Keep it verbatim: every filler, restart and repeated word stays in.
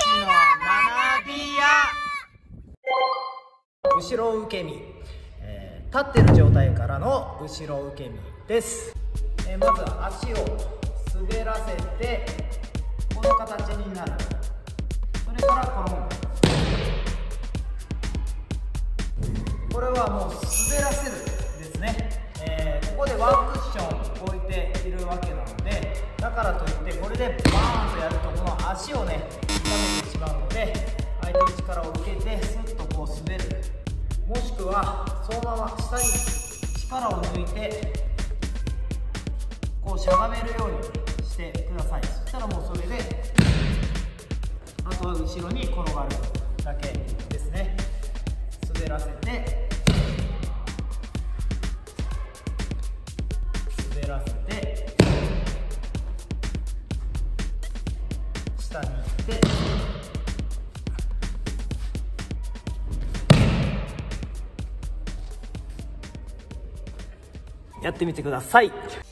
の学び屋。 後ろ受け身、えー、立ってる状態からの後ろ受け身です。えー、まず足を滑らせてこの形になる。それから転ぶ。これはもう滑らせるですね。えー、ここでワンクッション置いているわけなので、だからといってこれでバーンとやるとこの足をね痛めてしまうので、相手の力を受けてスッとこう滑る、もしくはそのまま下に力を抜いてこうしゃがめるようにしてください。そしたらもうそれであとは後ろに転がるだけですね。滑らせて滑らせて下に行ってやってみてください。